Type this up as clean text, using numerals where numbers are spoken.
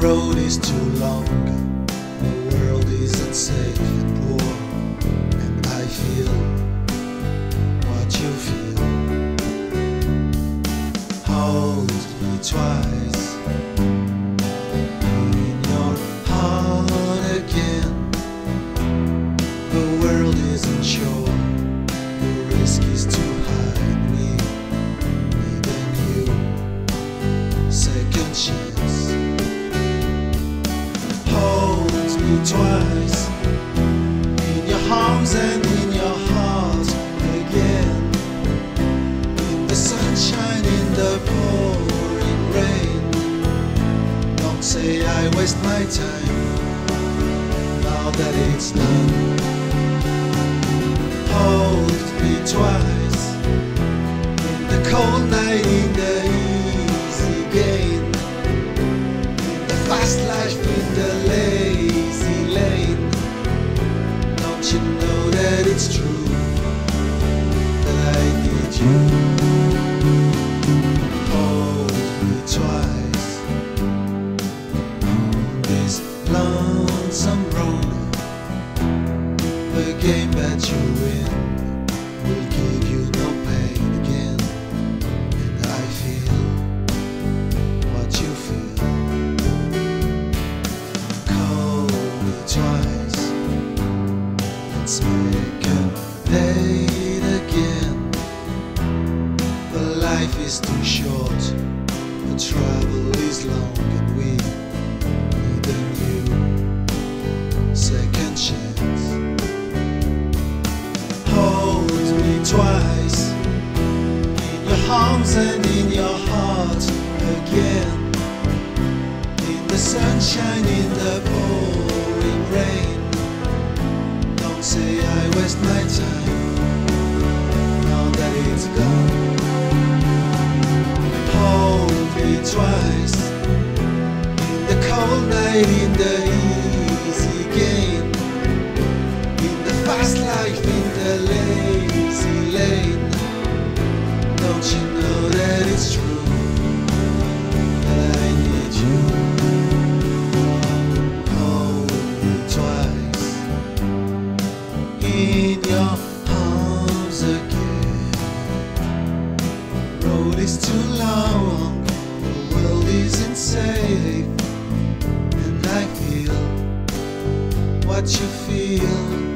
road is too long, the world is unsafe and poor, and I feel what you feel. Hold me twice in your heart again. The world isn't sure, the risk is too high, and we need a new second chance. Hold me twice in your arms and in your heart again. In the sunshine, in the pouring rain. Don't say I waste my time now that it's done. Hold me twice in the cold night, in the easy gain, in the fast life, in the lazy lane. Don't you know that it's true that I need you? Hold me twice on this lonesome road. The game that you win will give you no pain again, and I feel what you feel. Call me twice, let's make a date again. The life is too short, the travel is long, and we need a new second chance. Hold me twice in your arms and in your heart again. In the sunshine, in the pouring rain. Don't say I waste my time now that it's gone. Hold me twice in the cold night, in the easy gain, in the fast life, in the lazy lane. Don't you know that it's true that I need you? Hold me twice in your arms again. Road is too long, the world isn't safe, and I feel what you feel.